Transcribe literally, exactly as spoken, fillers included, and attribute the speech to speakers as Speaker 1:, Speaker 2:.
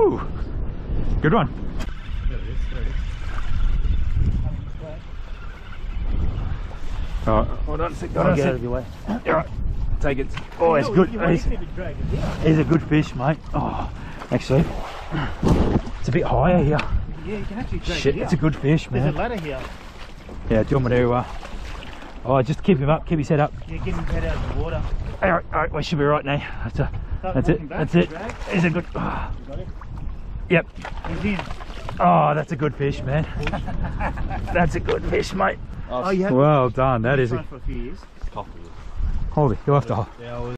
Speaker 1: Woo! Good one.
Speaker 2: There it is, there it is.
Speaker 1: Alright, hold on a sec. Hold on a
Speaker 2: Get out
Speaker 1: sec.
Speaker 2: of your way.
Speaker 1: Alright, take it. Oh, it's good. He's, he's a good fish, mate. Oh, actually, it's a bit higher here.
Speaker 2: Yeah, you can actually drag
Speaker 1: Shit,
Speaker 2: it here.
Speaker 1: it's a good fish,
Speaker 2: There's
Speaker 1: man.
Speaker 2: a ladder here.
Speaker 1: Yeah, do you want me to, uh, oh, just keep him up, keep his head up.
Speaker 2: Yeah, get his head out of the water.
Speaker 1: Alright, alright, we should be right now. That's, a,
Speaker 2: Start
Speaker 1: that's
Speaker 2: walking
Speaker 1: it,
Speaker 2: back,
Speaker 1: that's it.
Speaker 2: drag.
Speaker 1: He's a good, oh,
Speaker 2: You got it?
Speaker 1: yep.
Speaker 2: He's in.
Speaker 1: Oh, that's a good fish, man. That's a good fish, mate.
Speaker 2: Oh, you have
Speaker 1: Well done, that is
Speaker 2: been
Speaker 1: a,
Speaker 2: trying for a few years.
Speaker 1: holy, you'll have to,
Speaker 2: Yeah, I was